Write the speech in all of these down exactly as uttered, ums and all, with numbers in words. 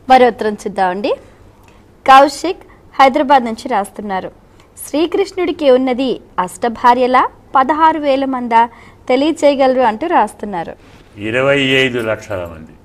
మరో ఉత్తరం చూద్దామండి. కౌశిక్ హైదరాబాద్ నుంచి రాస్తున్నారు. శ్రీకృష్ణుడికి ఉన్నది అష్టభార్యల పదహారు వేల మందా తెలియచేయగలరు అంటూ రాస్తున్నారు. ఇరవై ఐదు లక్షల మంది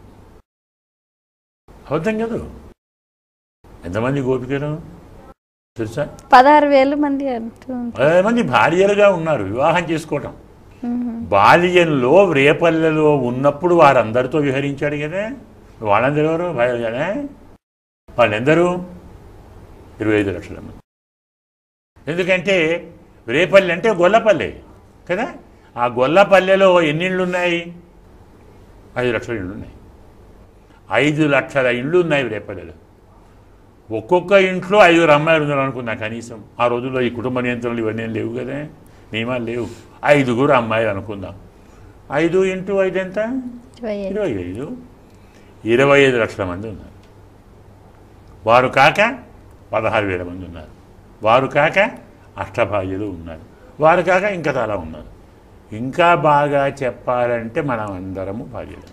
అవుతాం కదా. ఎంతమంది గోపికలు తెలుసా? పదహారు వేల మంది అంటూ పదహారు మంది భార్యలుగా ఉన్నారు వివాహం చేసుకోవటం. బాల్యంలో రేపల్లెలో ఉన్నప్పుడు వారందరితో విహరించాడు కదా. వాళ్ళందరూ ఎవరు భార్యలు కదా. వాళ్ళెందరూ ఇరవై ఐదు లక్షల మంది. ఎందుకంటే రేపల్లె అంటే గొల్లపల్లె కదా. ఆ గొల్లపల్లెలో ఎన్ని ఇళ్ళు ఉన్నాయి? ఐదు లక్షల ఇళ్ళు ఉన్నాయి. ఐదు లక్షల ఇళ్ళు ఉన్నాయి రేపల్లెలో. ఒక్కొక్క ఇంట్లో ఐదుగురు అమ్మాయిలు ఉన్నారు అనుకున్నా కనీసం. ఆ రోజుల్లో ఈ కుటుంబ నియంత్రణలు ఇవన్నీ లేవు కదా, నియమాలు లేవు. ఐదుగురు అమ్మాయిలు అనుకుందాం. ఐదు ఇంటూ ఐదు ఎంత? ఇరవై ఐదు. ఇరవై ఐదు లక్షల మంది ఉన్నారు. వారు కాక పదహారు వేల మంది ఉన్నారు. వారు కాక అష్టభార్యలు ఉన్నారు. వారు కాక ఇంకా చాలా ఉన్నారు. ఇంకా బాగా చెప్పాలంటే మనం అందరము భార్యలమే.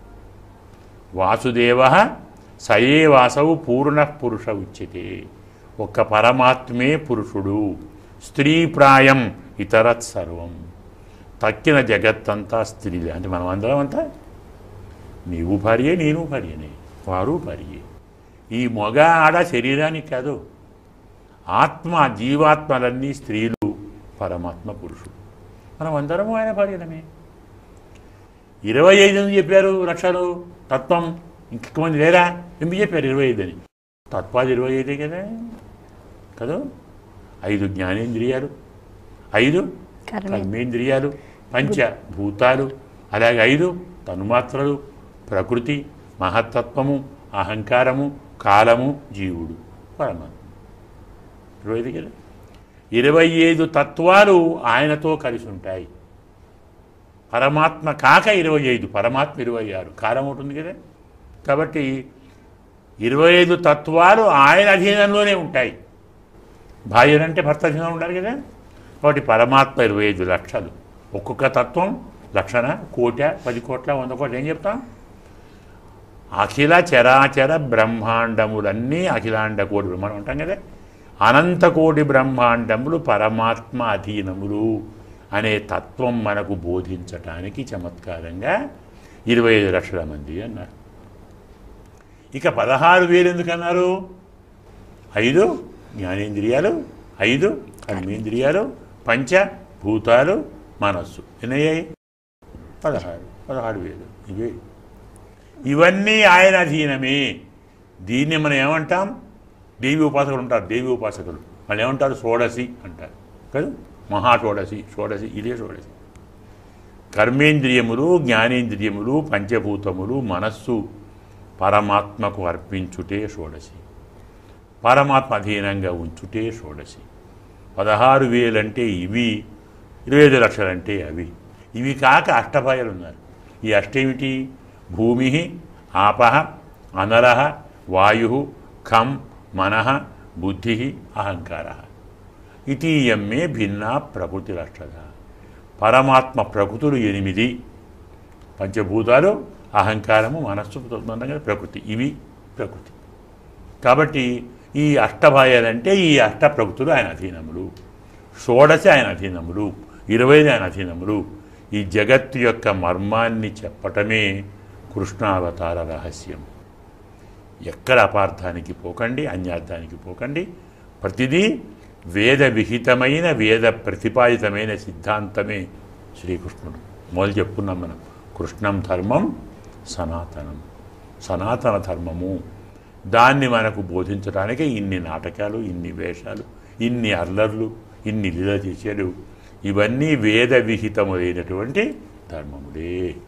వాసుదేవ సయే వాసవు పూర్ణ పురుష ఉచ్యతే. ఒక్క పరమాత్మే పురుషుడు. స్త్రీ ప్రాయం ఇతరత్ సర్వం. తక్కిన జగత్తంతా స్త్రీలే. అంటే మనం అందరం అంతా నీవు భార్యే, నేను భార్యనే, వారు భార్యే. ఈ మగ ఆడ శరీరానికి కాదు. ఆత్మ జీవాత్మలన్నీ స్త్రీలు, పరమాత్మ పురుషుడు. మనం అందరము ఆయన భార్యలమే. ఇరవై ఐదు అని చెప్పారు లక్షలు తత్వం. ఇంకొక మంది లేరా? ఎందుకు చెప్పారు ఇరవై ఐదు అని? తత్వాలు ఇరవై ఐదే కదా కదా. ఐదు జ్ఞానేంద్రియాలు, ఐదు కర్మేంద్రియాలు, పంచభూతాలు, అలాగే ఐదు తన్మాత్రలు, ప్రకృతి, మహత్తత్వము, అహంకారము, కాలము, జీవుడు, పరమాత్మ. ఇరవై ఐదు కదా. ఇరవై ఐదు తత్వాలు ఆయనతో కలిసి ఉంటాయి. పరమాత్మ కాక ఇరవై ఐదు, పరమాత్మ ఇరవై ఆరు, కాలం ఉంటుంది కదా. కాబట్టి ఇరవై ఐదు తత్వాలు ఆయన అధీనంలోనే ఉంటాయి. భార్యనంటే భర్త అధీనంలో ఉండాలి కదా. కాబట్టి పరమాత్మ ఇరవై ఐదు లక్షలు. ఒక్కొక్క తత్వం లక్షణ, కోట, పది కోట్ల, వంద కోట్ల ఏం చెప్తాం? అఖిల చరాచర బ్రహ్మాండములన్నీ అఖిలాండ కోటి బ్రహ్మాండం ఉంటాం కదా. అనంతకోటి బ్రహ్మాండములు పరమాత్మ అధీనములు అనే తత్వం మనకు బోధించటానికి చమత్కారంగా ఇరవై ఐదు లక్షల మంది అన్నారు. ఇక పదహారు వేలు ఎందుకన్నారు? ఐదు జ్ఞానేంద్రియాలు, ఐదు కర్మేంద్రియాలు, పంచభూతాలు, మనస్సు. ఎన్నయ్యాయి? పదహారు. పదహారు వేలు ఇవే. ఇవన్నీ ఆయన అధీనమే. దీన్ని మనం ఏమంటాం? దేవి ఉపాసకులు ఉంటారు. దేవి ఉపాసకులు వాళ్ళు ఏమంటారు? షోడశి అంటారు కదా. మహా షోడశి, షోడశి ఇదే షోడశి. కర్మేంద్రియములు, జ్ఞానేంద్రియములు, పంచభూతములు, మనస్సు పరమాత్మకు అర్పించుటే షోడశి. పరమాత్మ అధీనంగా ఉంచుటే షోడశి. పదహారు వేలంటే ఇవి, ఇరవై ఐదు లక్షలంటే అవి. ఇవి కాక అష్టభార్యలు ఉన్నారు. ఈ అష్టేమిటి? భూమి, ఆపః, అనరః, వాయు, ఖం, మనః, బుద్ధి, అహంకార. ఇతీయమ్మే భిన్నా ప్రకృతి లక్షణ. పరమాత్మ ప్రకృతులు ఎనిమిది. పంచభూతాలు, అహంకారము, మనస్సు, ప్రకృతి. ఇవి ప్రకృతి. కాబట్టి ఈ అష్టభార్యలంటే ఈ అష్ట ప్రకృతులు ఆయన అధీనములు. షోడశి ఆయన అధీనములు, ఇరవై ఐదు ఆయన అధీనములు. ఈ జగత్తు యొక్క మర్మాన్ని చెప్పటమే కృష్ణావతార రహస్యం. ఎక్కడ అపార్థానికి పోకండి, అన్యార్థానికి పోకండి. ప్రతిదీ వేద విహితమైన, వేద ప్రతిపాదితమైన సిద్ధాంతమే శ్రీకృష్ణుడు. మొదలు చెప్పుకున్నాం మనం. కృష్ణం ధర్మం సనాతనం. సనాతన ధర్మము. దాన్ని మనకు బోధించడానికే ఇన్ని నాటకాలు, ఇన్ని వేషాలు, ఇన్ని అల్లర్లు, ఇన్ని లీల చేశాడు. ఇవన్నీ వేద విహితములైనటువంటి ధర్మములే.